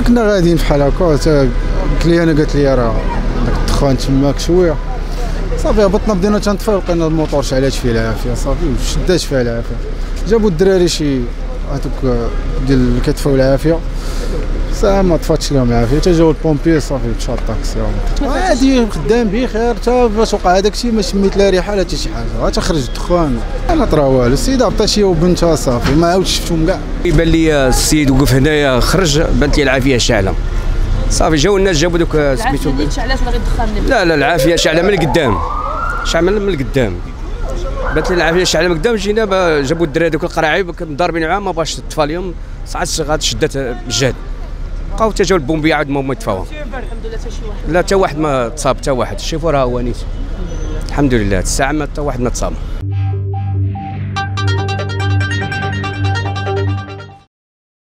كنا غاديين بحال هكا قلت لي انا قالت لي راه داك الدخان تماك شويه صافي هبطنا بدينا تنطفيو لقينا الموطور شعلات فيه العافيه صافي وشدات فيها العافيه جابوا الدراري شي هذوك ديال الكتف والعافيه ساعه ما طفاتش لهم العافيه حتى جاو البومبي صافي مشى الطاكسي عادي خدام بخير حتى باش وقع هذاك الشيء ما شميت لا ريحه لا حتى شي حاجه غير تخرج الدخان انا طرا والو السيده عطات هي وبنتها صافي ما عاودش شفتهم كاع يبان لي السيد وقف هنايا خرج بانت لي العافيه شاعله صافي جاو الناس جابوا دوك سميتو العافيه شعلات ولا غير الدخان لا العافيه شاعله من القدام شعله من القدام بانت لي العافيه شعله من القدام جينا جابوا الدراري دوك القراعيب ضاربين معاهم ما باش تطفى لهم ساعات غاد شدات بالجهد بقاو حتى جاو البومبي عاد ما يطفاوها الحمد لله حتى شي واحد لا حتى واحد ما تصاب حتى واحد الشيفور ها هو نيت الحمد لله الساعه ما حتى واحد ما تصاب